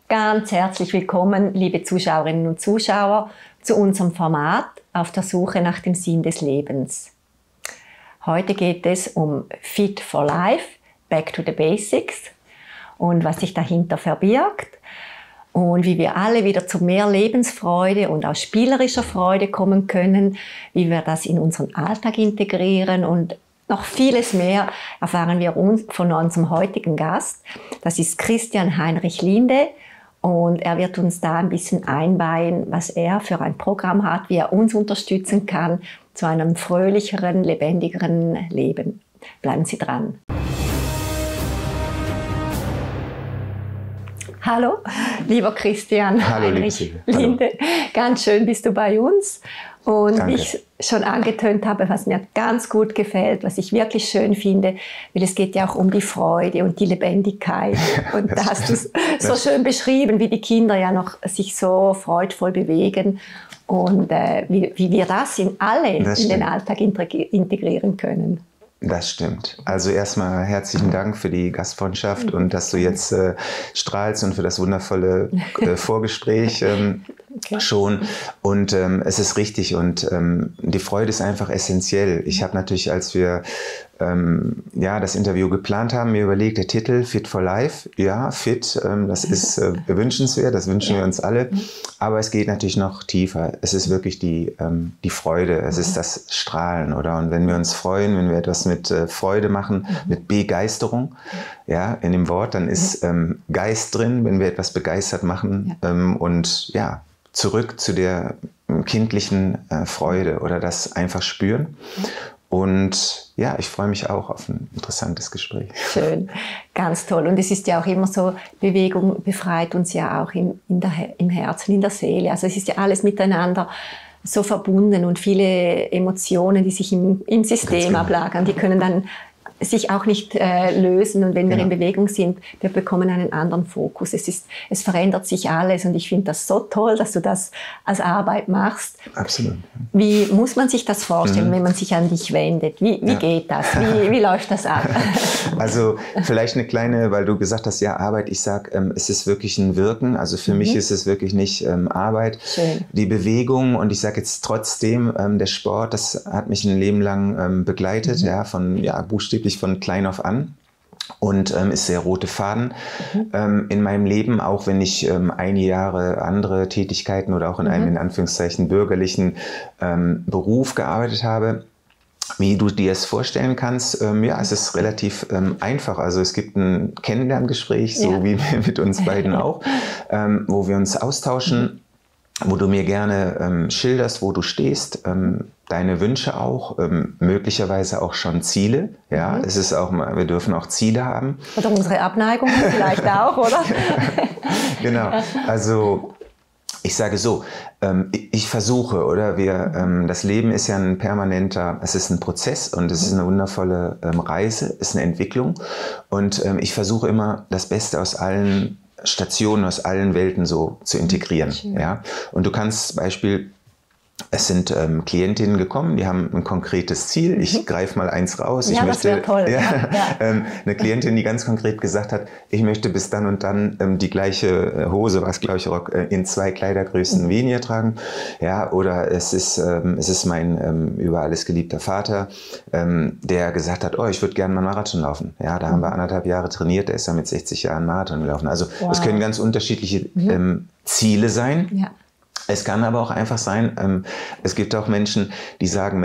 Ganz herzlich willkommen, liebe Zuschauerinnen und Zuschauer, zu unserem Format Auf der Suche nach dem Sinn des Lebens. Heute geht es um Fit for Life, Back to the Basics und was sich dahinter verbirgt und wie wir alle wieder zu mehr Lebensfreude und auch spielerischer Freude kommen können, wie wir das in unseren Alltag integrieren und noch vieles mehr erfahren wir von unserem heutigen Gast. Das ist Christian Heinrich Linde. Und er wird uns da ein bisschen einweihen, was er für ein Programm hat, wie er uns unterstützen kann zu einem fröhlicheren, lebendigeren Leben. Bleiben Sie dran. Hallo, lieber Christian Heinrich Linde. Ganz schön bist du bei uns. Und Danke. Wie ich schon angetönt habe, was mir ganz gut gefällt, was ich wirklich schön finde, weil es geht ja auch um die Freude und die Lebendigkeit. Und da hast du es so schön beschrieben, wie die Kinder ja noch sich so freudvoll bewegen und wie wir das in den Alltag integrieren können. Das stimmt. Also erstmal herzlichen Dank für die Gastfreundschaft und dass du jetzt strahlst und für das wundervolle Vorgespräch schon. Und es ist richtig und die Freude ist einfach essentiell. Ich habe natürlich, als wir das Interview geplant haben, mir überlegt, der Titel Fit for Life, ja, fit, das ist wünschenswert, das wünschen wir uns alle, aber es geht natürlich noch tiefer. Es ist wirklich die Freude, es ist das Strahlen, oder? Und wenn wir uns freuen, wenn wir etwas mit Freude machen, mit Begeisterung, ja, in dem Wort, dann ist Geist drin, wenn wir etwas begeistert machen und ja, zurück zu der kindlichen Freude oder das einfach spüren. Und ja, ich freue mich auch auf ein interessantes Gespräch. Schön, ganz toll. Und es ist ja auch immer so, Bewegung befreit uns ja auch im Herzen, in der Seele. Also es ist ja alles miteinander so verbunden und viele Emotionen, die sich im System ablagern, die können dann sich auch nicht lösen. Und wenn wir in Bewegung sind, wir bekommen einen anderen Fokus. Es verändert sich alles und ich finde das so toll, dass du das als Arbeit machst. Absolut. Wie muss man sich das vorstellen, wenn man sich an dich wendet? Wie geht das? Wie läuft das ab? Also vielleicht eine kleine, weil du gesagt hast, ja, Arbeit. Ich sage, es ist wirklich ein Wirken. Also für mich ist es wirklich nicht Arbeit. Schön. Die Bewegung, und ich sage jetzt trotzdem, der Sport, das hat mich ein Leben lang begleitet, buchstäblich von klein auf an. Und ist der rote Faden in meinem Leben, auch wenn ich einige Jahre andere Tätigkeiten oder auch in einem, in Anführungszeichen, bürgerlichen Beruf gearbeitet habe. Wie du dir es vorstellen kannst, es ist relativ einfach. Also es gibt ein Kennenlerngespräch, so wie mit uns beiden auch, wo wir uns austauschen, wo du mir gerne schilderst, wo du stehst, deine Wünsche auch, möglicherweise auch schon Ziele. Ja, es ist auch, wir dürfen auch Ziele haben. Oder unsere Abneigung vielleicht auch, oder? Genau. Also ich sage so, ich versuche, oder das Leben ist ja ein permanenter, es ist ein Prozess und es ist eine wundervolle Reise, es ist eine Entwicklung. Und ich versuche immer das Beste aus allen Stationen, aus allen Welten so zu integrieren. Ja? Und du kannst Beispiel, es sind Klientinnen gekommen, die haben ein konkretes Ziel. Ich greife mal eins raus. Ja, das wäre toll. Eine Klientin, die ganz konkret gesagt hat, ich möchte bis dann und dann die gleiche Hose, was glaube ich Rock, in 2 Kleidergrößen weniger tragen. Ja, oder es ist mein über alles geliebter Vater, der gesagt hat, ich würde gerne mal einen Marathon laufen. Ja, da haben wir 1,5 Jahre trainiert, der ist ja mit 60 Jahren Marathon gelaufen. Also es können ganz unterschiedliche Ziele sein. Ja. Es kann aber auch einfach sein, es gibt auch Menschen, die sagen,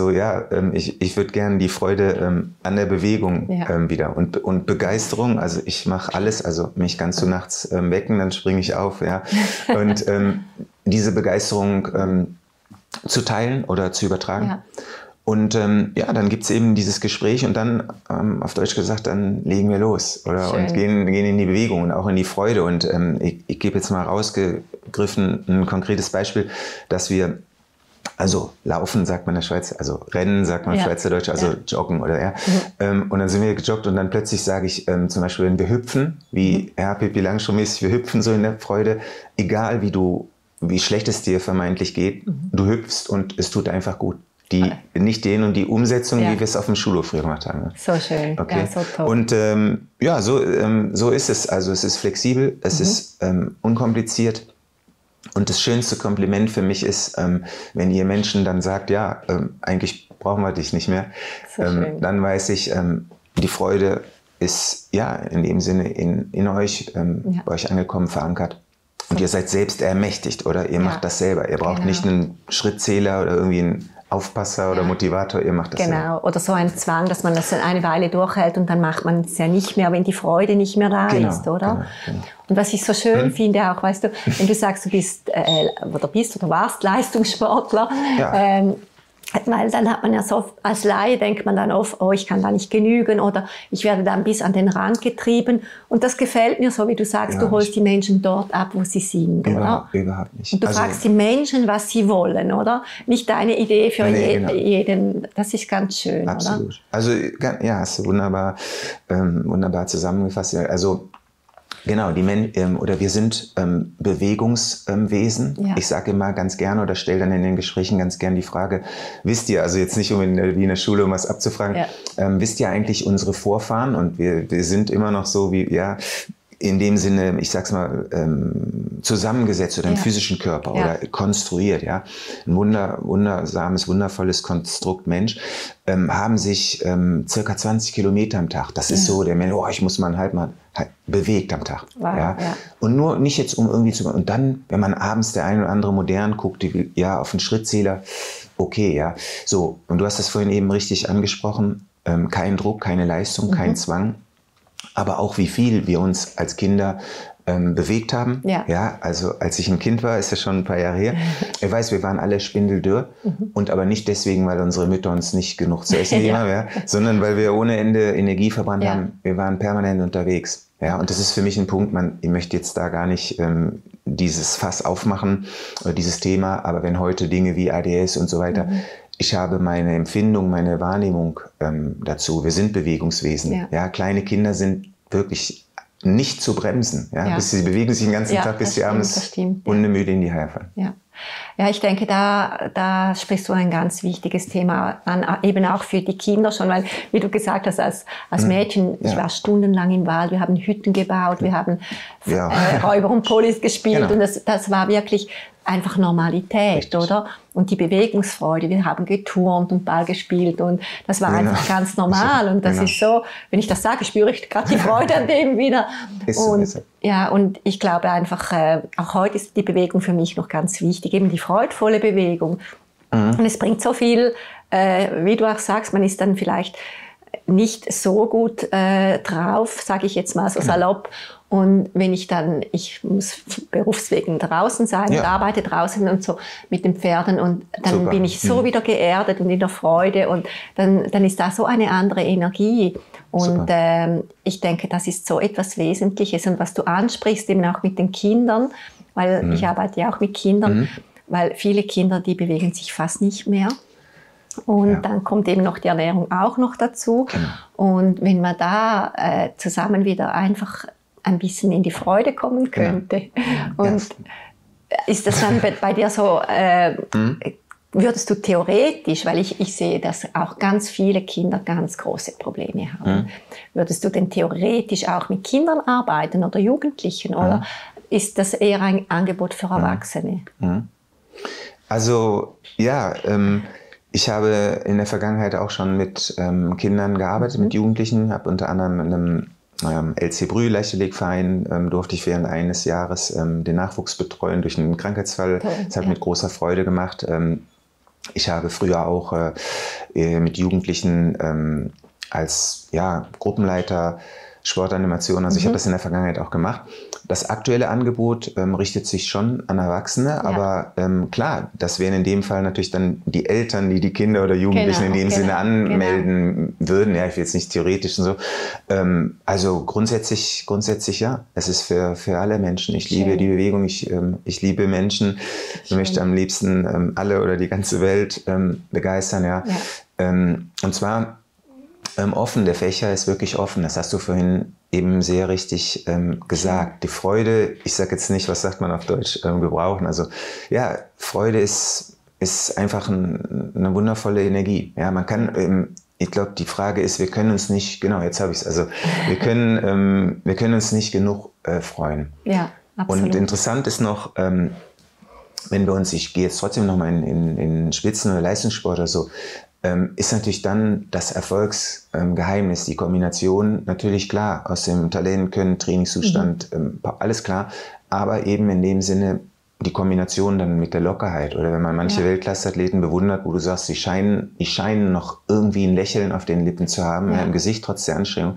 ich würde gerne die Freude an der Bewegung wieder und Begeisterung, also ich mache alles, also mich kannst du nachts wecken, dann springe ich auf, ja, und diese Begeisterung zu teilen oder zu übertragen. Ja. Und dann gibt es eben dieses Gespräch und dann, auf Deutsch gesagt, dann legen wir los, oder? Und gehen in die Bewegung und auch in die Freude. Und ich gebe jetzt mal rausgegriffen ein konkretes Beispiel, dass wir, also laufen sagt man in der Schweiz, also rennen sagt man Schweizerdeutsch, also joggen, oder und dann sind wir gejoggt und dann plötzlich sage ich zum Beispiel, wenn wir hüpfen, wie Pippi Langstrumpf-mäßig, wir hüpfen so in der Freude, egal wie schlecht es dir vermeintlich geht, du hüpfst und es tut einfach gut. nicht den und die Umsetzung, wie wir es auf dem Schulhof früher gemacht haben. So schön, okay. so toll. Und so ist es. Also es ist flexibel, es ist unkompliziert. Und das schönste Kompliment für mich ist, wenn ihr Menschen dann sagt, ja, eigentlich brauchen wir dich nicht mehr, dann weiß ich, die Freude ist ja in dem Sinne in euch, bei euch angekommen, verankert. Und ihr seid selbst ermächtigt, oder? Ihr macht das selber. Ihr braucht nicht einen Schrittzähler oder irgendwie einen Aufpasser oder Motivator, ihr macht das selber. Genau, oder so ein Zwang, dass man das eine Weile durchhält und dann macht man es ja nicht mehr, wenn die Freude nicht mehr da ist, oder? Genau. Und was ich so schön finde auch, weißt du, wenn du sagst, du bist oder warst Leistungssportler, weil dann hat man ja so, als Laie denkt man dann oft, oh, ich kann da nicht genügen oder ich werde dann bis an den Rand getrieben. Und das gefällt mir so, wie du sagst, du holst die Menschen dort ab, wo sie sind, oder? Überhaupt nicht. Und du fragst die Menschen, was sie wollen, oder? Nicht deine Idee für jeden. Das ist ganz schön, absolut. Oder? Also, ja, hast du wunderbar zusammengefasst. Also, genau, wir sind Bewegungswesen. Ja. Ich sage immer ganz gerne oder stelle dann in den Gesprächen ganz gerne die Frage, wisst ihr, also jetzt nicht wie in der Schule, um was abzufragen, wisst ihr eigentlich unsere Vorfahren? Und wir sind immer noch so wie, in dem Sinne, ich sag's mal, zusammengesetzt oder im physischen Körper oder konstruiert, ein wundersames, wundervolles Konstrukt Mensch, haben sich circa 20 Kilometer am Tag. Das ist so, der Mensch, ich muss mal halt bewegt am Tag. Wow, Und nur nicht jetzt, um irgendwie zu... Und dann, wenn man abends der ein oder andere modern guckt, auf den Schrittzähler, okay, so. Und du hast das vorhin eben richtig angesprochen, kein Druck, keine Leistung, kein Zwang. Aber auch wie viel wir uns als Kinder bewegt haben. Ja, also als ich ein Kind war, ist ja schon ein paar Jahre her. Ich weiß, wir waren alle spindeldürr und aber nicht deswegen, weil unsere Mütter uns nicht genug zu essen gegeben haben, sondern weil wir ohne Ende Energie verbrannt haben. Wir waren permanent unterwegs. Ja, und das ist für mich ein Punkt, ich möchte jetzt da gar nicht dieses Fass aufmachen, dieses Thema, aber wenn heute Dinge wie ADS und so weiter, ich habe meine Empfindung, meine Wahrnehmung dazu. Wir sind Bewegungswesen. Ja, kleine Kinder sind wirklich nicht zu bremsen. Sie bewegen sich den ganzen Tag, bis sie abends hundemüde in die Haie fallen. Ja, ich denke, da sprichst du ein ganz wichtiges Thema an, eben auch für die Kinder schon, weil, wie du gesagt hast, als Mädchen, ich war stundenlang im Wald, wir haben Hütten gebaut, wir haben Räuber und Polis gespielt und das war wirklich einfach Normalität, richtig, oder? Und die Bewegungsfreude, wir haben geturnt und Ball gespielt und das war einfach ganz normal und das ist so, wenn ich das sage, spüre ich gerade die Freude an dem wieder. Und ich glaube einfach, auch heute ist die Bewegung für mich noch ganz wichtig, eben die freudvolle Bewegung. Und es bringt so viel, wie du auch sagst, man ist dann vielleicht nicht so gut drauf, sage ich jetzt mal so salopp. Und wenn ich muss berufswegen draußen sein und arbeite draußen und so mit den Pferden und dann bin ich so wieder geerdet und in der Freude und dann ist da so eine andere Energie. Und ich denke, das ist so etwas Wesentliches. Und was du ansprichst, eben auch mit den Kindern, weil ich arbeite ja auch mit Kindern, weil viele Kinder, die bewegen sich fast nicht mehr. Und dann kommt eben noch die Ernährung auch noch dazu. Und wenn man da zusammen wieder einfach ein bisschen in die Freude kommen könnte. Und ist das dann bei dir so, würdest du theoretisch, weil ich sehe, dass auch ganz viele Kinder ganz große Probleme haben, würdest du denn theoretisch auch mit Kindern arbeiten oder Jugendlichen oder ist das eher ein Angebot für Erwachsene? Also ich habe in der Vergangenheit auch schon mit Kindern gearbeitet, mit Jugendlichen, habe unter anderem in einem LC Brühl, Leichtathletikverein, durfte ich während eines Jahres den Nachwuchs betreuen durch einen Krankheitsfall. Das hat mit großer Freude gemacht. Ich habe früher auch mit Jugendlichen als Gruppenleiter Sportanimation, also ich habe das in der Vergangenheit auch gemacht. Das aktuelle Angebot richtet sich schon an Erwachsene, aber klar, das wären in dem Fall natürlich dann die Eltern, die die Kinder oder Jugendlichen in dem Sinne anmelden würden. Ja, ich will jetzt nicht theoretisch und so. Also grundsätzlich ja, es ist für alle Menschen. Ich liebe die Bewegung, ich liebe Menschen. Ich möchte am liebsten alle oder die ganze Welt begeistern. Und zwar offen, der Fächer ist wirklich offen, das hast du vorhin eben sehr richtig gesagt. Die Freude, ich sage jetzt nicht, was sagt man auf Deutsch, gebrauchen. Also Freude ist ist einfach eine wundervolle Energie. Ja, man kann, ich glaube, die Frage ist, wir können uns nicht, genau, jetzt habe ich es, also wir können uns nicht genug freuen. Ja, absolut. Und interessant ist noch, wenn wir uns, ich gehe jetzt trotzdem nochmal in Spitzen- oder Leistungssport oder so, ist natürlich dann das Erfolgsgeheimnis, die Kombination, natürlich klar, aus dem Talent, Können, Trainingszustand, alles klar, aber eben in dem Sinne die Kombination dann mit der Lockerheit. Oder wenn man manche Weltklasse-Athleten bewundert, wo du sagst, die scheinen noch irgendwie ein Lächeln auf den Lippen zu haben, im Gesicht trotz der Anstrengung,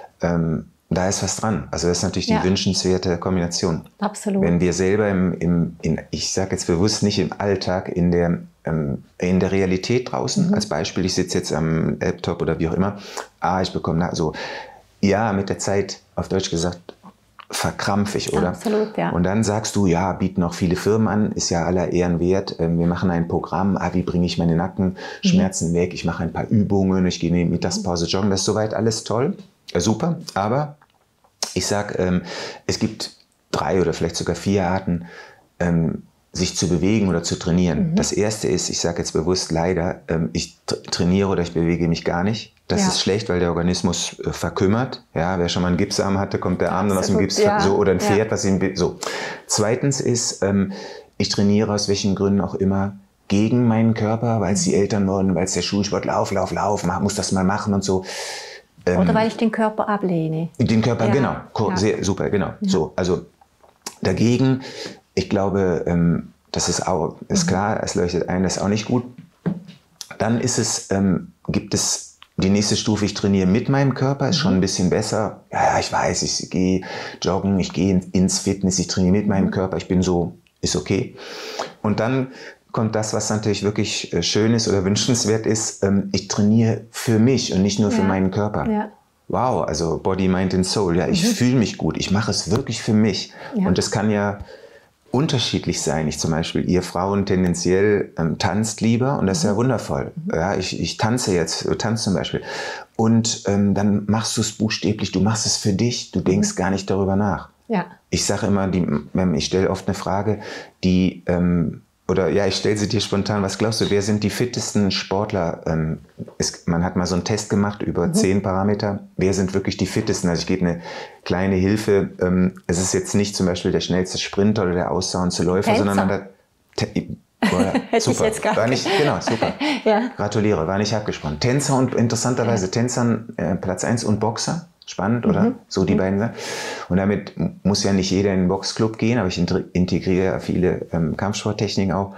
da ist was dran. Also das ist natürlich die wünschenswerte Kombination. Absolut. Wenn wir selber ich sage jetzt bewusst nicht im Alltag, in der Realität draußen, als Beispiel, ich sitze jetzt am Laptop oder wie auch immer, ich bekomme mit der Zeit, auf Deutsch gesagt, verkrampfig, oder? Absolut, ja. Und dann sagst du, bieten auch viele Firmen an, ist ja aller Ehren wert. Wir machen ein Programm, wie bringe ich meine Nackenschmerzen weg, ich mache ein paar Übungen, ich gehe in die Mittagspause joggen, das ist soweit alles toll, super, aber ich sage, es gibt 3 oder vielleicht sogar 4 Arten, sich zu bewegen oder zu trainieren. Das erste ist, ich sage jetzt bewusst leider, ich trainiere oder ich bewege mich gar nicht. Das ist schlecht, weil der Organismus verkümmert. Ja, wer schon mal einen Gipsarm hatte, kommt der Arm dann aus dem Gips, so, oder ein Pferd, was ihm so. Zweitens ist, ich trainiere aus welchen Gründen auch immer gegen meinen Körper, weil es die Eltern wollen, weil es der Schulsport, lauf, muss das mal machen und so. Oder weil ich den Körper ablehne. Den Körper, genau. Sehr, super, genau. Ja. So, also dagegen, ich glaube, das ist klar, es leuchtet ein, das ist auch nicht gut. Dann gibt es die nächste Stufe, ich trainiere mit meinem Körper, ist schon ein bisschen besser. Ja, ich weiß, ich gehe joggen, ich gehe ins Fitness, ich trainiere mit meinem Körper, ich bin so, ist okay. Und dann kommt das, was natürlich wirklich schön ist oder wünschenswert ist, ich trainiere für mich und nicht nur für meinen Körper. Ja. Wow, also Body, Mind and Soul, ich fühle mich gut, ich mache es wirklich für mich. Ja. Und das kann ja unterschiedlich sein. Ich zum Beispiel, ihr Frauen tendenziell tanzt lieber und das ist ja wundervoll. Ja, ich tanze jetzt, du tanzt zum Beispiel. Und dann machst du es buchstäblich, du machst es für dich, du denkst gar nicht darüber nach. Ja. Ich sage immer, ich stelle oft eine Frage, ich stelle sie dir spontan, was glaubst du, wer sind die fittesten Sportler? Man hat mal so einen Test gemacht über 10 Parameter. Wer sind wirklich die fittesten? Also ich gebe eine kleine Hilfe. Es ist jetzt nicht zum Beispiel der schnellste Sprinter oder der ausdauerndste Läufer, sondern man hat... super. War nicht, genau, super. Gratuliere, war nicht abgesprochen. Tänzer und interessanterweise Tänzern Platz 1 und Boxer. Spannend, oder? So die beiden Sachen. Und damit muss ja nicht jeder in den Boxclub gehen, aber ich integriere viele Kampfsporttechniken auch.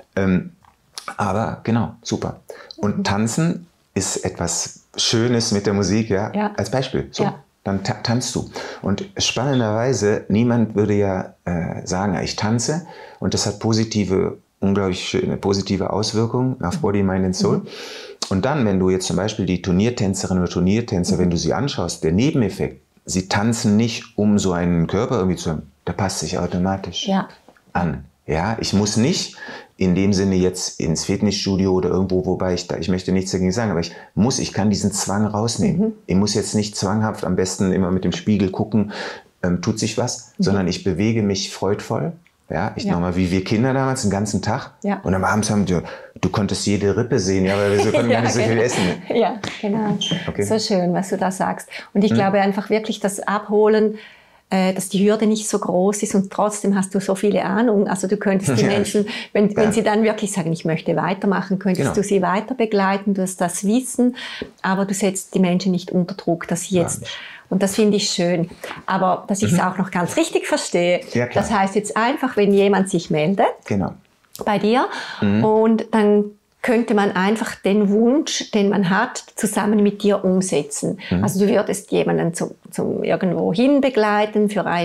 Aber genau, super. Und Tanzen ist etwas Schönes mit der Musik, als Beispiel. So, dann tanzt du. Und spannenderweise, niemand würde ja sagen, ich tanze und das hat unglaublich schöne positive Auswirkungen auf Body, Mind and Soul. Und dann, wenn du jetzt zum Beispiel die Turniertänzerin oder Turniertänzer, wenn du sie anschaust, der Nebeneffekt, sie tanzen nicht, um so einen Körper irgendwie zu haben, der passt sich automatisch an. Ja, ich muss nicht in dem Sinne jetzt ins Fitnessstudio oder irgendwo, wobei ich möchte nichts dagegen sagen, aber ich kann diesen Zwang rausnehmen. Ich muss jetzt nicht zwanghaft am besten immer mit dem Spiegel gucken, tut sich was, sondern ich bewege mich freudvoll. Ja, nochmal, wie wir Kinder damals, den ganzen Tag. Ja. Und am Abend du konntest jede Rippe sehen, weil wir konnten gar nicht so viel essen. Ja, genau. Okay. So schön, was du da sagst. Und ich glaube einfach wirklich, das Abholen, dass die Hürde nicht so groß ist und trotzdem hast du so viele Ahnung. Also du könntest die Menschen, wenn sie dann wirklich sagen, ich möchte weitermachen, könntest du sie weiter begleiten, du hast das Wissen, aber du setzt die Menschen nicht unter Druck, dass sie jetzt... Und das finde ich schön. Aber dass ich es auch noch ganz richtig verstehe, das heißt jetzt einfach, wenn jemand sich meldet bei dir und dann könnte man einfach den Wunsch, den man hat, zusammen mit dir umsetzen. Also du würdest jemanden zum irgendwo hin begleiten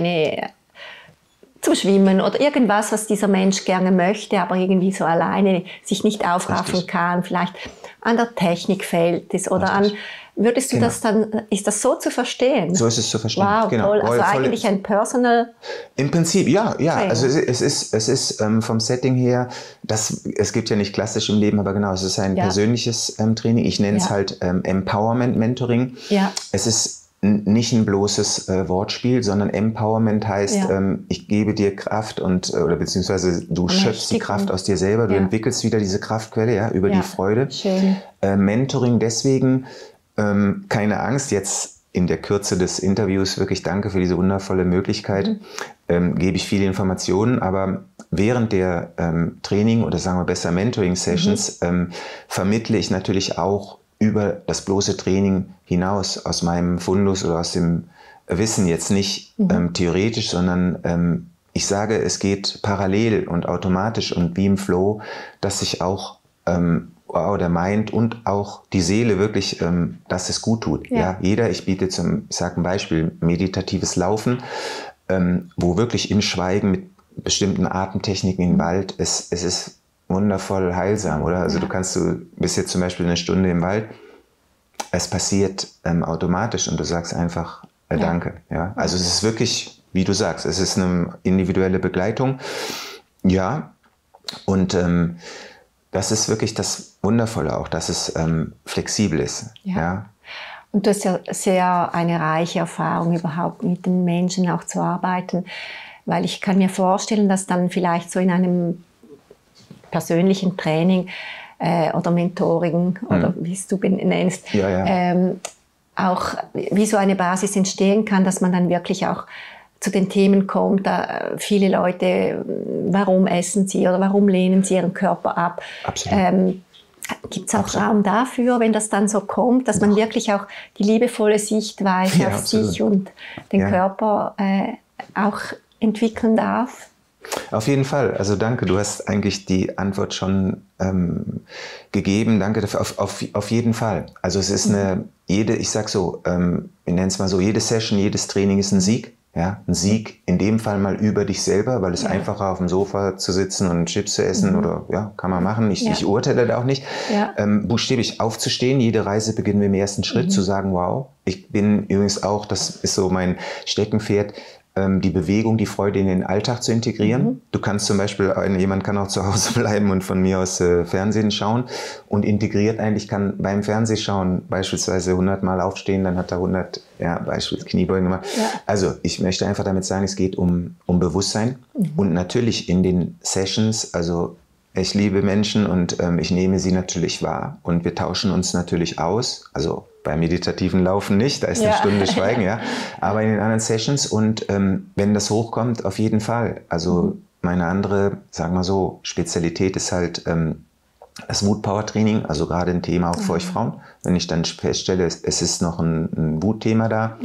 zum Schwimmen oder irgendwas, was dieser Mensch gerne möchte, aber irgendwie so alleine sich nicht aufraffen kann, vielleicht an der Technik fehlt es oder würdest du das dann, ist das so zu verstehen? So ist es zu verstehen. Wow, toll. Also eigentlich ein Personal... Im Prinzip, ja. Also es ist vom Setting her, es gibt ja nicht klassisch im Leben, aber genau, es ist ein persönliches Training. Ich nenne es halt Empowerment Mentoring. Ja. Es ist nicht ein bloßes Wortspiel, sondern Empowerment heißt, ich gebe dir Kraft oder beziehungsweise du schöpfst die Kraft aus dir selber, du entwickelst wieder diese Kraftquelle, ja, über die Freude. Schön. Mentoring deswegen, keine Angst, jetzt in der Kürze des Interviews, wirklich danke für diese wundervolle Möglichkeit, gebe ich viele Informationen, aber während der Training oder sagen wir besser Mentoring-Sessions vermittle ich natürlich auch über das bloße Training hinaus aus meinem Fundus oder aus dem Wissen jetzt nicht theoretisch, sondern ich sage, es geht parallel und automatisch und wie im Flow, dass sich auch der Mind und auch die Seele wirklich, dass es gut tut. Ja. Jeder, ich sage ein Beispiel, meditatives Laufen, wo wirklich im Schweigen mit bestimmten Atemtechniken im Wald, es ist wundervoll heilsam, oder? Also du bist jetzt zum Beispiel eine Stunde im Wald, es passiert automatisch und du sagst einfach Danke. Ja? Also es ist wirklich, wie du sagst, es ist eine individuelle Begleitung. Ja, und das ist wirklich das Wundervolle auch, dass es flexibel ist. Ja. Und du hast ja sehr eine reiche Erfahrung überhaupt mit den Menschen auch zu arbeiten, weil ich kann mir vorstellen, dass dann vielleicht so in einem persönlichen Training oder Mentoring oder wie es du nennst, auch wie so eine Basis entstehen kann, dass man dann wirklich auch zu den Themen kommt, da viele Leute, warum essen sie oder warum lehnen sie ihren Körper ab? Absolut. Gibt es auch Raum dafür, wenn das dann so kommt, dass man wirklich auch die liebevolle Sichtweise auf sich und den Körper auch entwickeln darf? Auf jeden Fall. Also danke, du hast eigentlich die Antwort schon gegeben. Danke dafür. Auf jeden Fall. Also es ist ich sag so, wir nennen es mal so, jede Session, jedes Training ist ein Sieg. Ja, ein Sieg in dem Fall mal über dich selber, weil es einfacher auf dem Sofa zu sitzen und Chips zu essen oder kann man machen. Ich urteile da auch nicht. Ja. Buchstäblich aufzustehen, jede Reise beginnen wir im ersten Schritt zu sagen, wow, ich bin übrigens auch, das ist so mein Steckenpferd, die Bewegung, die Freude in den Alltag zu integrieren. Du kannst zum Beispiel, jemand kann auch zu Hause bleiben und von mir aus Fernsehen schauen und integriert eigentlich kann beim Fernsehschauen beispielsweise 100 Mal aufstehen, dann hat er 100, beispielsweise Kniebeugen gemacht. Ja. Also ich möchte einfach damit sagen, es geht um Bewusstsein und natürlich in den Sessions, also ich liebe Menschen und ich nehme sie natürlich wahr und wir tauschen uns natürlich aus, also beim meditativen Laufen nicht, da ist eine Stunde Schweigen, aber in den anderen Sessions und wenn das hochkommt, auf jeden Fall. Also meine andere, sagen wir so, Spezialität ist halt das Wut-Power-Training, also gerade ein Thema auch für euch Frauen. Wenn ich dann feststelle, es ist noch ein Wutthema da,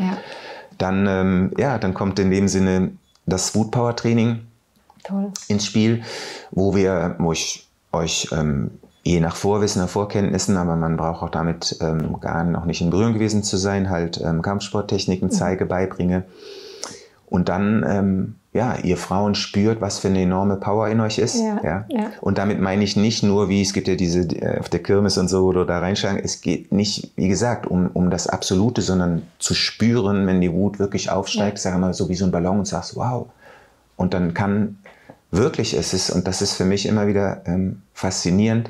dann kommt in dem Sinne das Wut-Power-Training ins Spiel, wo ich euch je nach Vorwissen, nach Vorkenntnissen, aber man braucht auch damit gar noch nicht in Berührung gewesen zu sein, halt Kampfsporttechniken zeige, beibringe. Und dann, ihr Frauen spürt, was für eine enorme Power in euch ist. Ja. Und damit meine ich nicht nur, es gibt ja diese auf der Kirmes und so, oder da reinschlagen, es geht nicht, wie gesagt, um das Absolute, sondern zu spüren, wenn die Wut wirklich aufsteigt, sagen wir mal, so wie so ein Ballon und sagst, wow. Und dann kann wirklich und das ist für mich immer wieder faszinierend,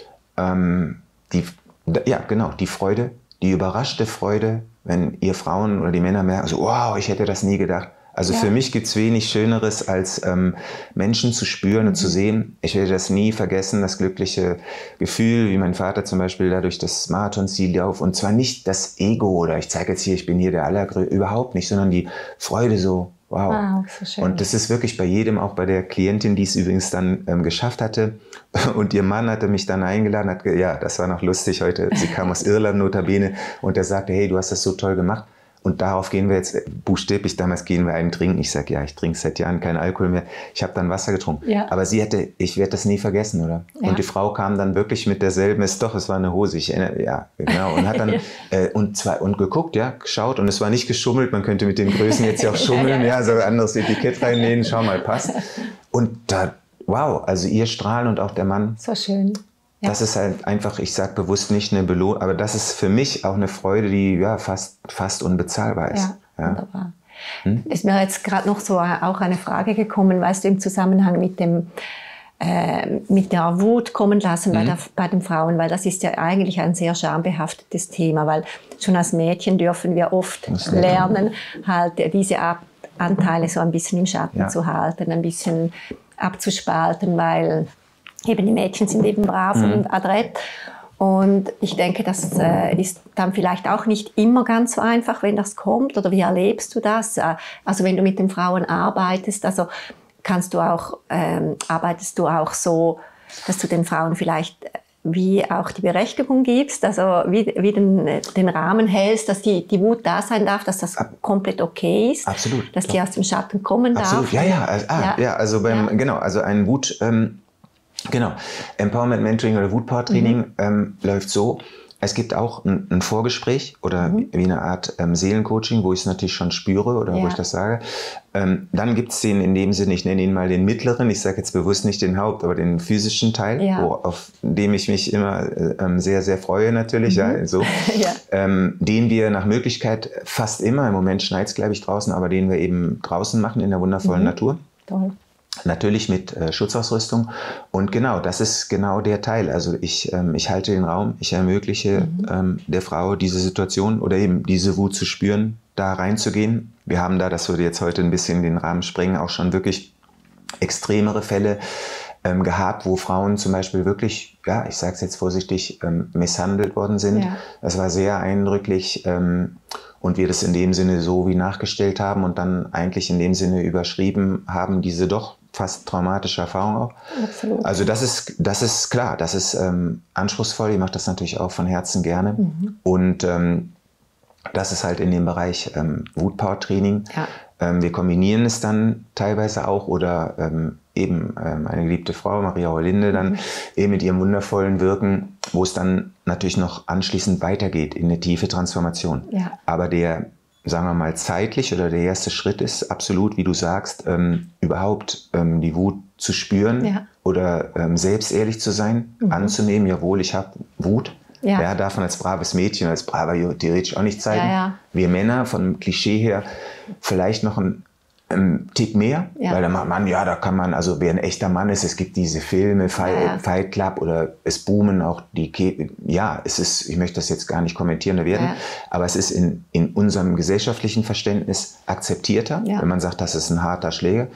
die Freude, die überraschte Freude, wenn ihr Frauen oder die Männer merken, so, wow, ich hätte das nie gedacht. Also für mich gibt es wenig Schöneres, als Menschen zu spüren und zu sehen. Ich werde das nie vergessen, das glückliche Gefühl, wie mein Vater zum Beispiel da durch das Marathonziel lief. Und zwar nicht das Ego oder ich zeige jetzt hier, ich bin hier der Allergrößte, überhaupt nicht, sondern die Freude so, wow. So schön. Und das ist wirklich bei jedem, auch bei der Klientin, die es übrigens dann geschafft hatte. Und ihr Mann hatte mich dann eingeladen, das war noch lustig heute. Sie kam aus Irland notabene und er sagte, hey, du hast das so toll gemacht. Und darauf gehen wir jetzt buchstäblich, damals gehen wir einen trinken. Ich sage, ich trinke seit Jahren keinen Alkohol mehr. Ich habe dann Wasser getrunken. Ja. Aber ich werde das nie vergessen, oder? Ja. Und die Frau kam dann wirklich mit derselben, es war eine Hose, und hat dann und geguckt, geschaut und es war nicht geschummelt, man könnte mit den Größen jetzt ja auch schummeln, so ein anderes Etikett reinlehnen, schau mal, passt. Und da, wow, also ihr Strahlen und auch der Mann. So schön. Ja. Das ist halt einfach, ich sage bewusst nicht eine Belohnung, aber das ist für mich auch eine Freude, die fast unbezahlbar ist. Ja, wunderbar. Ist mir jetzt gerade noch so auch eine Frage gekommen, weißt du, im Zusammenhang mit dem mit der Wut kommen lassen bei den Frauen, weil das ist ja eigentlich ein sehr schambehaftetes Thema, weil schon als Mädchen dürfen wir oft lernen, halt diese Anteile so ein bisschen im Schatten zu halten, ein bisschen abzuspalten, weil eben die Mädchen sind eben brav und adrett. Und ich denke, das ist dann vielleicht auch nicht immer ganz so einfach, wenn das kommt. Oder wie erlebst du das? Also wenn du mit den Frauen arbeitest, also arbeitest du auch so, dass du den Frauen vielleicht wie auch die Berechtigung gibst, also wie den Rahmen hältst, dass die Wut da sein darf, dass das komplett okay ist. Absolut. Dass die aus dem Schatten kommen darf. Absolut, also also ein Wut... Genau, Empowerment Mentoring oder Wutpower Training läuft so. Es gibt auch ein Vorgespräch oder wie eine Art Seelencoaching, wo ich es natürlich schon spüre oder wo ich das sage. Dann gibt es den in dem Sinne, ich nenne ihn mal den mittleren, ich sage jetzt bewusst nicht den aber den physischen Teil, auf dem ich mich immer sehr, sehr freue natürlich. Den wir nach Möglichkeit fast immer, im Moment schneit es glaube ich draußen, aber den wir eben draußen machen in der wundervollen Natur. Toll. Natürlich mit Schutzausrüstung. Und genau, das ist genau der Teil. Also ich halte den Raum, ich ermögliche der Frau diese Situation oder eben diese Wut zu spüren, da reinzugehen. Wir haben da, das würde jetzt heute ein bisschen den Rahmen sprengen, auch schon wirklich extremere Fälle gehabt, wo Frauen zum Beispiel wirklich, ich sage es jetzt vorsichtig, misshandelt worden sind. Ja. Das war sehr eindrücklich. Und wir das in dem Sinne so wie nachgestellt haben und dann eigentlich in dem Sinne überschrieben haben, diese doch fast traumatische Erfahrung auch. Absolut. Also das ist klar, das ist anspruchsvoll. Ich mache das natürlich auch von Herzen gerne. Und das ist halt in dem Bereich Wutpower-Training. Ja. Wir kombinieren es dann teilweise auch oder eine geliebte Frau, Maria Horlinde, dann eben mit ihrem wundervollen Wirken, wo es dann natürlich noch anschließend weitergeht in eine tiefe Transformation. Ja. Aber der, sagen wir mal, zeitlich oder der erste Schritt ist absolut, wie du sagst, überhaupt die Wut zu spüren oder selbst ehrlich zu sein, anzunehmen, jawohl, ich habe Wut. Ja. Darf man als braves Mädchen, als braver theoretisch auch nicht zeigen. Ja. Wir Männer vom Klischee her vielleicht noch ein Tick mehr, weil der Mann, da kann man, also wer ein echter Mann ist, es gibt diese Filme, Fight Club oder es boomen auch es ist, ich möchte das jetzt gar nicht kommentieren oder werden, aber es ist in unserem gesellschaftlichen Verständnis akzeptierter, wenn man sagt, das ist ein harter Schläger.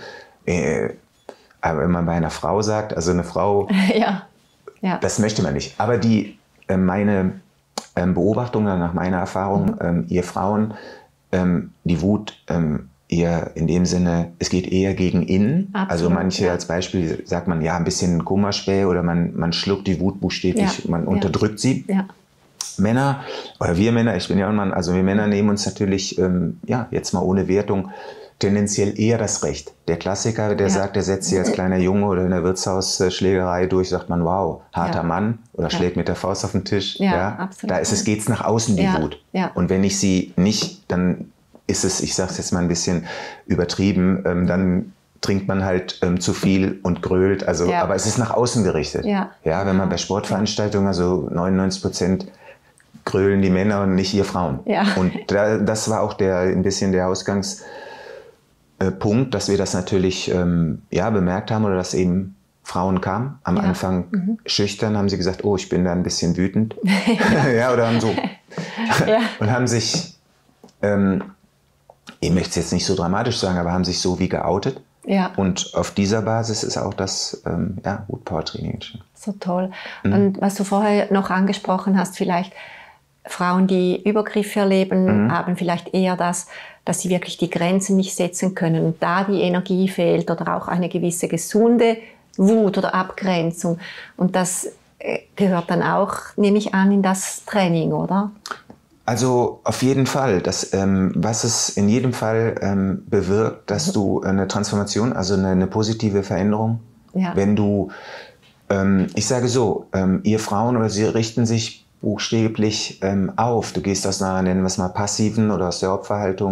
Aber wenn man bei einer Frau sagt, also eine Frau, das möchte man nicht. Aber meine Beobachtung nach meiner Erfahrung, ihr Frauen, die Wut, eher in dem Sinne, es geht eher gegen innen. Absolut, also manche als Beispiel sagt man, ein bisschen Kummerspäh oder man schluckt die Wut buchstäblich, man unterdrückt sie. Ja. Männer, oder wir Männer, ich bin ja auch ein Mann, also wir Männer nehmen uns natürlich, jetzt mal ohne Wertung, tendenziell eher das Recht. Der Klassiker, der sagt, der setzt sich als kleiner Junge oder in der Wirtshausschlägerei durch, sagt man, wow, harter Mann oder schlägt mit der Faust auf den Tisch. Absolut. Da geht's nach außen, die Wut. Ja. Und wenn ich sie nicht, dann ist es, ich sage es jetzt mal ein bisschen übertrieben, dann trinkt man halt zu viel und grölt, aber es ist nach außen gerichtet. Wenn man bei Sportveranstaltungen, also 99% grölen die Männer und nicht ihr Frauen. Ja. Und das war auch ein bisschen der Ausgangspunkt, dass wir das natürlich bemerkt haben oder dass eben Frauen kamen. Am Anfang schüchtern, haben sie gesagt, oh, ich bin da ein bisschen wütend. Oder haben so. Und haben sich ich möchte es jetzt nicht so dramatisch sagen, aber haben sich so wie geoutet. Ja. Und auf dieser Basis ist auch das Wutpower-Training entstanden. So toll. Und was du vorher noch angesprochen hast, vielleicht Frauen, die Übergriffe erleben, haben vielleicht eher das, dass sie wirklich die Grenzen nicht setzen können und da die Energie fehlt oder auch eine gewisse gesunde Wut oder Abgrenzung. Und das gehört dann auch, nehme ich an, in das Training, oder? Also auf jeden Fall, was es in jedem Fall bewirkt, dass du eine Transformation, also eine positive Veränderung, wenn du, ich sage so, ihr Frauen oder sie richten sich buchstäblich auf. Du gehst aus einer, nennen wir es mal, passiven oder aus der Opferhaltung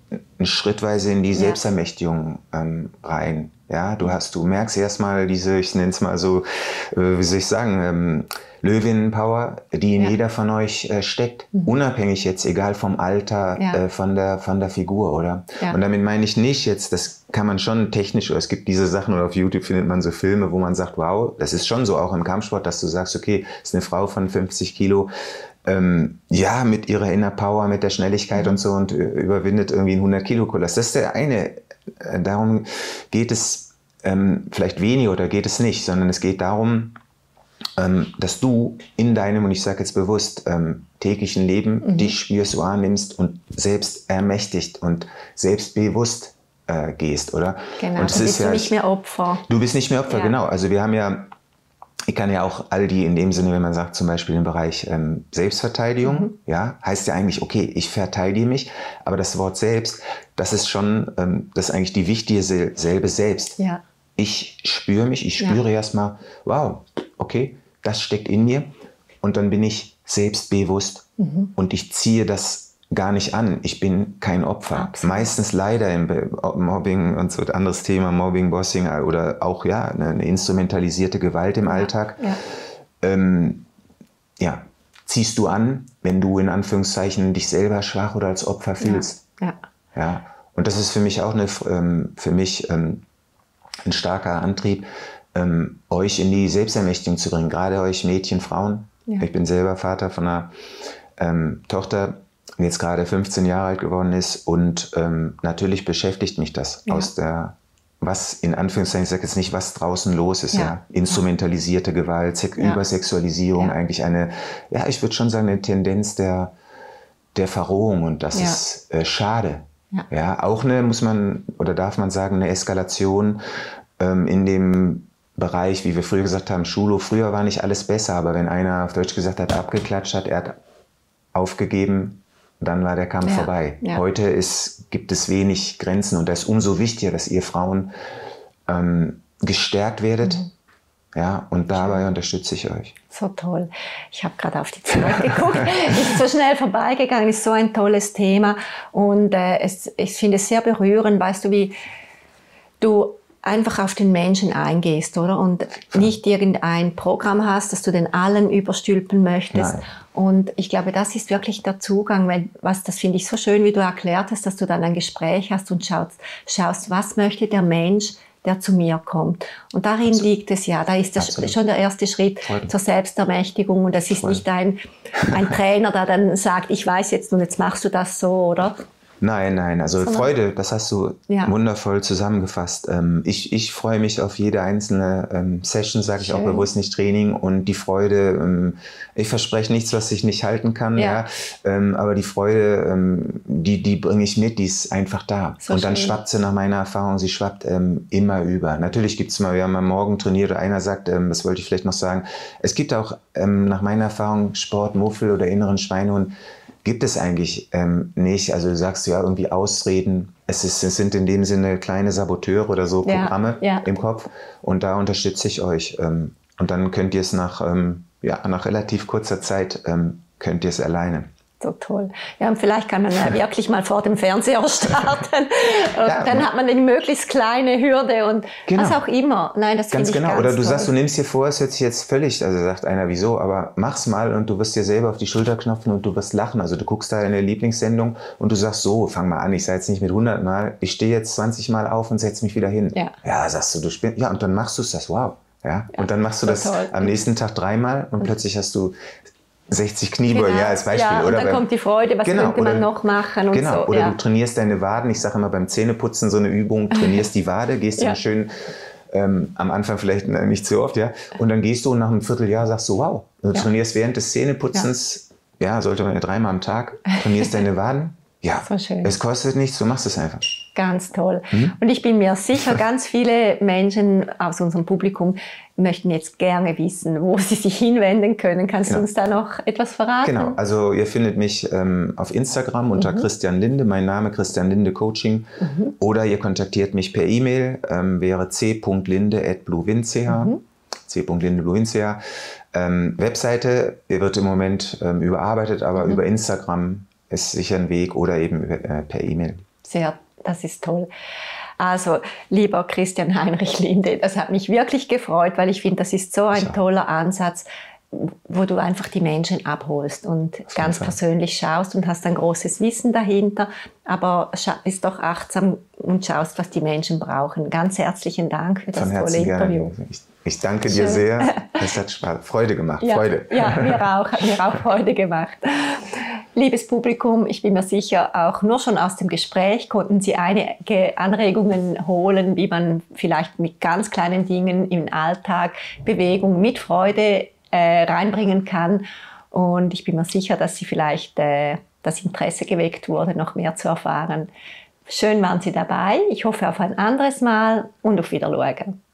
schrittweise in die Selbstermächtigung rein. Ja, du merkst erstmal diese, ich nenne es mal so, wie soll ich sagen, Löwinnen-Power, die in jeder von euch steckt. Unabhängig jetzt, egal vom Alter, von der Figur, oder? Ja. Und damit meine ich nicht jetzt, das kann man schon technisch, oder es gibt diese Sachen, oder auf YouTube findet man so Filme, wo man sagt, wow, das ist schon so auch im Kampfsport, dass du sagst, okay, ist eine Frau von 50 Kilo, mit ihrer Inner Power, mit der Schnelligkeit und so und überwindet irgendwie einen 100-Kilo-Koloss. Das ist der eine. Darum geht es vielleicht weniger oder geht es nicht, sondern es geht darum, dass du in deinem, und ich sage jetzt bewusst, täglichen Leben dich spürst, wahrnimmst und selbst ermächtigt und selbstbewusst gehst, oder? Genau, und du bist nicht mehr Opfer. Du bist nicht mehr Opfer, genau. Also wir haben ja, ich kann ja auch all die in dem Sinne, wenn man sagt zum Beispiel im Bereich Selbstverteidigung, heißt ja eigentlich, okay, ich verteidige mich, aber das Wort selbst, das ist schon, das ist eigentlich die wichtige selbe Selbst. Ja. Ich spüre mich, ich spüre erstmal, wow, okay, das steckt in mir und dann bin ich selbstbewusst und ich ziehe das gar nicht an. Ich bin kein Opfer. Absolut. Meistens leider im Mobbing und so, anderes Thema, Mobbing, Bossing oder auch eine instrumentalisierte Gewalt im Alltag. Ziehst du an, wenn du in Anführungszeichen dich selber schwach oder als Opfer fühlst. Ja. Und das ist für mich auch ein starker Antrieb, euch in die Selbstermächtigung zu bringen, gerade euch Mädchen, Frauen. Ja. Ich bin selber Vater von einer Tochter, die jetzt gerade 15 Jahre alt geworden ist und natürlich beschäftigt mich das was in Anführungszeichen, ich sage jetzt nicht, was draußen los ist, instrumentalisierte Gewalt, Übersexualisierung, eigentlich eine, ich würde schon sagen, eine Tendenz der Verrohung und das ist schade. Ja, auch darf man sagen, eine Eskalation in dem Bereich, wie wir früher gesagt haben, Schulhof. Früher war nicht alles besser, aber wenn einer auf Deutsch gesagt hat, abgeklatscht hat, er hat aufgegeben, dann war der Kampf vorbei. Ja. Heute gibt es wenig Grenzen und das ist umso wichtiger, dass ihr Frauen gestärkt werdet. Ja, und dabei unterstütze ich euch. So toll. Ich habe gerade auf die Zeit geguckt. Ist so schnell vorbeigegangen, ist so ein tolles Thema. Und ich finde es sehr berührend, weißt du, wie du einfach auf den Menschen eingehst, oder? Und nicht irgendein Programm hast, das du den allen überstülpen möchtest. Nein. Und ich glaube, das ist wirklich der Zugang, das finde ich so schön, wie du erklärt hast, dass du dann ein Gespräch hast und schaust, was möchte der Mensch, der zu mir kommt. Und darin liegt es da ist das schon der erste Schritt zur Selbstermächtigung. Und das ist nicht ein Trainer, der dann sagt, ich weiß jetzt und jetzt machst du das so, oder? Nein, also Freude, das hast du wundervoll zusammengefasst. Ich freue mich auf jede einzelne Session, sage ich auch bewusst, nicht Training. Und die Freude, ich verspreche nichts, was ich nicht halten kann, aber die Freude, die bringe ich mit, die ist einfach da. So und dann schwappt sie nach meiner Erfahrung, sie schwappt immer über. Natürlich gibt es mal, wir haben am Morgen trainiert, oder einer sagt, das wollte ich vielleicht noch sagen, es gibt auch nach meiner Erfahrung Sport, Muffel oder inneren Schweinehund, gibt es eigentlich nicht. Also du sagst irgendwie Ausreden. Es sind in dem Sinne kleine Saboteure oder so Programme im Kopf. Und da unterstütze ich euch. Und dann könnt ihr es nach relativ kurzer Zeit könnt ihr es alleine. So toll. Ja, und vielleicht kann man wirklich mal vor dem Fernseher starten. Dann hat man eine möglichst kleine Hürde und was auch immer. Nein, das finde ich ganz Oder du toll. sagst, du nimmst dir vor, es hört sich jetzt völlig, also sagt einer, wieso, aber mach's mal und du wirst dir selber auf die Schulter knopfen und du wirst lachen. Also du guckst da deine Lieblingssendung und du sagst so, fang mal an, ich sage jetzt nicht mit 100 Mal, ich stehe jetzt 20 Mal auf und setze mich wieder hin. Ja, sagst du spinnst. Ja, und dann machst du es das, wow. Ja, und dann machst du das am nächsten Tag 3-mal und plötzlich hast du 60 Kniebeugen, als Beispiel. Ja, und dann kommt die Freude, was könnte man noch machen und so. Oder du trainierst deine Waden, ich sage immer beim Zähneputzen so eine Übung, trainierst die Wade, gehst dann schön, am Anfang vielleicht nicht so oft, und dann gehst du und nach einem Vierteljahr sagst du, wow, du trainierst während des Zähneputzens, sollte man 3-mal am Tag, trainierst deine Waden, so schön. Es kostet nichts, du machst es einfach. Ganz toll. Und ich bin mir sicher, ganz viele Menschen aus unserem Publikum möchten jetzt gerne wissen, wo sie sich hinwenden können. Kannst du uns da noch etwas verraten? Genau, also ihr findet mich auf Instagram unter Christian Linde, mein Name Christian Linde Coaching. Oder ihr kontaktiert mich per E-Mail, wäre c.linde@bluewin.ch. c.linde@bluewin.ch. Webseite wird im Moment überarbeitet, aber über Instagram ist sicher ein Weg oder eben per E-Mail. Das ist toll. Also, lieber Christian Heinrich Linde, das hat mich wirklich gefreut, weil ich finde, das ist so ein toller Ansatz, wo du einfach die Menschen abholst und ganz persönlich schaust und hast ein großes Wissen dahinter, aber bist doch achtsam und schaust, was die Menschen brauchen. Ganz herzlichen Dank für das tolle Interview. Ich danke dir sehr. Es hat Freude gemacht. Ja, Freude. Ja, hat mir auch Freude gemacht. Liebes Publikum, ich bin mir sicher, auch nur schon aus dem Gespräch konnten Sie einige Anregungen holen, wie man vielleicht mit ganz kleinen Dingen im Alltag Bewegung mit Freude reinbringen kann. Und ich bin mir sicher, dass Sie vielleicht das Interesse geweckt wurde, noch mehr zu erfahren. Schön waren Sie dabei. Ich hoffe auf ein anderes Mal und auf Wiedersehen.